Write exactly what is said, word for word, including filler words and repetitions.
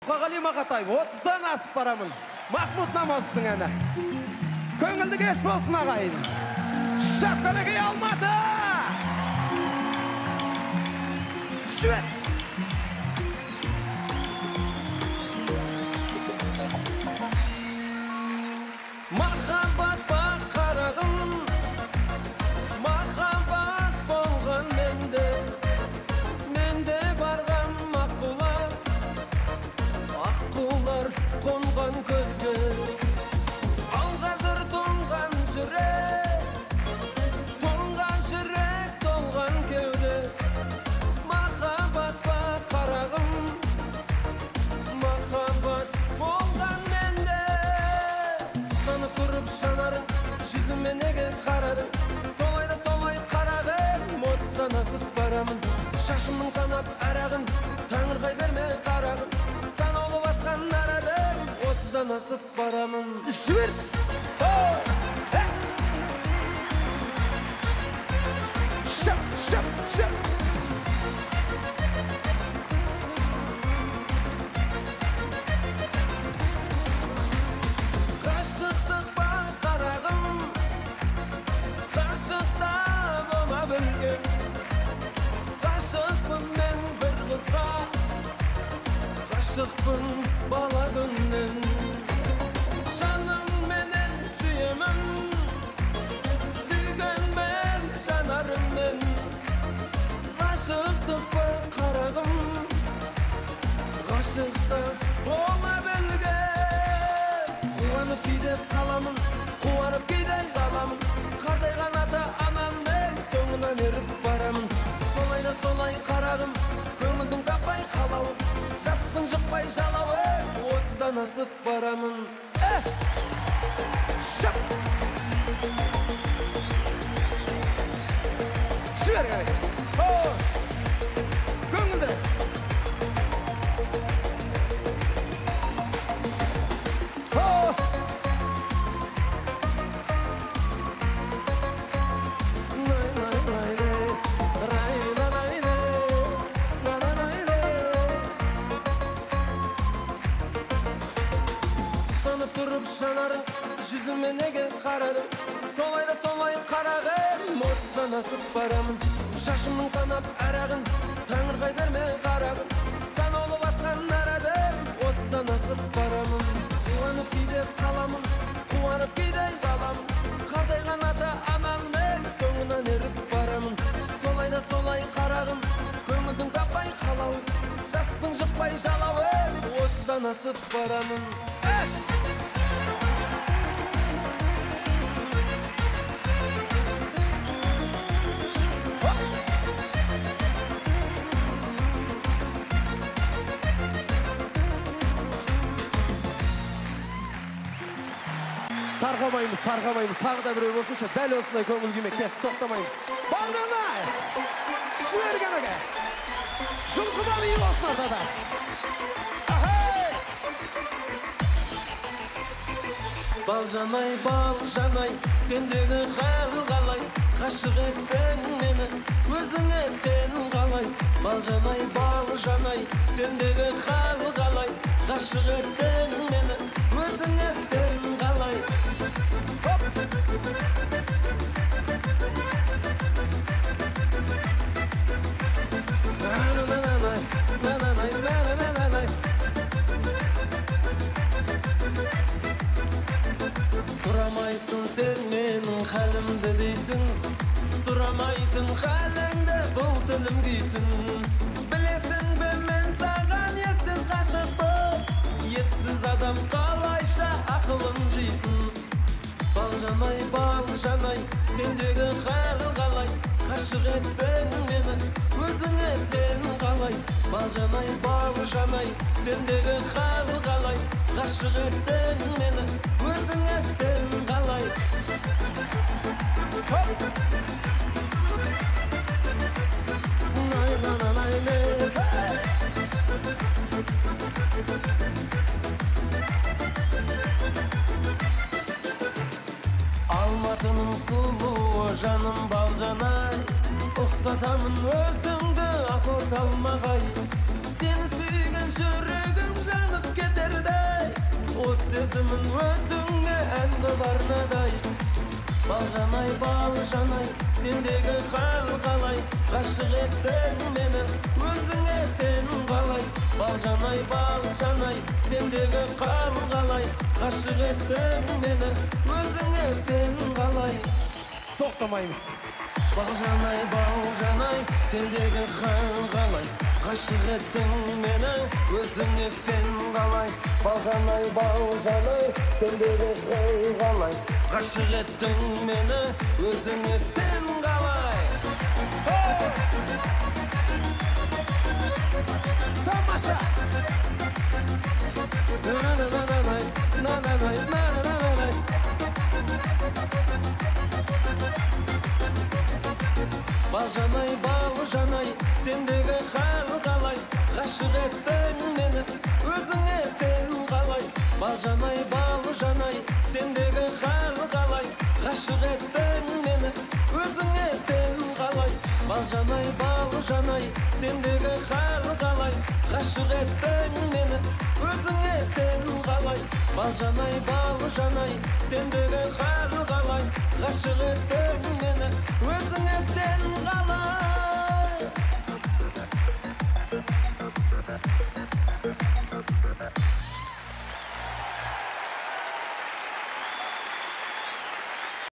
Қағали Мақатаев, отыздан асып барамын. Махмұт Намазовтың әні. Көңілді кеш болсын ағайын. Шапқанекей Алматы! Шүет! Махаббат бақ қарағым, махаббат болған менде, менде барған маққулар, аққулар қонған көлге. Ал қазір тоңған жүрек, тоңған жүрек солған кеуде. Махаббат бақ қарағым, махаббат болған менде. Сықтанып тұрып жанарың, жүзіме неге қарадың? Солай да солай қарағым, отыздан асып барамын. Шашымның санап арағын, таңырқай берме қарағым. Санаулы басқан арадың, отыздан асып барамын. Жібер! Шап, шап, шап! Қашықтық ба қарағым, қашықта бола білгем. Қашықпын мен бір қызға, қашықпын бала күннен. Жаным менен сүйемін, сүйген мен жанарыммен. Қашықтық ба қарағым, қашықта бола білгем. Қуанып кейдеп қаламын, қуанып кейдей қаламын. Қартайған ата анаммен соңынан еріп барамын. Солай да солай қарағым, көңілдің таппай қалауын. Жасықпын жықпай жалауын, отыздан асып барамын. Шап! Жібер керек! Көңілді! Тұрып жанарың, жүзіме неге қарадың? Солай да солай қарағым, отыздан асып барамын. Шашымның санап арағын, таңырқай берме қарағым. Санаулы басқан арадың, отыздан асып барамын. Қуанып кейдеп қаламын, қуанып кейдей қаламын. Қартайған ата анаммен соңынан еріп барамын. Солай да солай қарағым, көңілдің таппай қалауын. Жасықпын жықпай жалауын, отыздан асып барамын. Тарқамаймыз, тарқамаймыз, тағы да біреу болсыншы, дәл осындай көңіл күймекте тоқтамаймыз. Балжанай! Шүерген өге! Жұлқыдан үй болсын ортада! Балжанай, балжанай, сендегі қал қалай, қашық еттің мені, өзіңе сен қалай. Балжанай, балжанай, сендегі қал қалай, қашық еттің мені, өзіңе сен қалай. Сұрамайсың сен менің халімді дейсің, сұрамайтын халіңді бұл тілім күйсің. Білесің бе мен саған ессіз ғашықпын, ессіз адам қалайша ақылын жейсің. Балжанай, балжанай, сендегі қал қалай, қашық еттің мені, өзіңе сен қалай. Балжанай, балжанай, сендегі қал қалай, қашық еттің мені, өзіңе сен қалай. Алматының сұлуы жаным балжанай, ұқсатамын өзіңді ақорт алмағай. Сені сүйген жүрегім жанып сезімін өзіңе әнді барнадай. Балжанай, балжанай, сендегі хал қалай, ғашық еттің мені өзіңе сен қалай. Балжанай, балжанай, сендегі хал қалай, ғашық еттің мені өзіңе сен қалай. Тоқтамаймыз. Балжанай, балжанай, сендегі хал қалай, ғашық еттің мені өзіңе сен қалай. Балжанай, балжанай, сендегі хал қалай, ғашық еттің мені өзіңе сен қалай. Тамаша! Балжанай, балжанай, сендегі хал қалай, ғашық еттің мені өзіңе сен қалай. Балжанай, балжанай, сендегі хал қалай, ғашық еттің мені өзіңе сен қалай. Балжанай, балжанай, сендегі хал қалай, ғашық еттің мені өзіңе сен қалай. Балжанай, балжанай, сендегі хал қалай, ғашық еттің мені өзіңе сен қалай.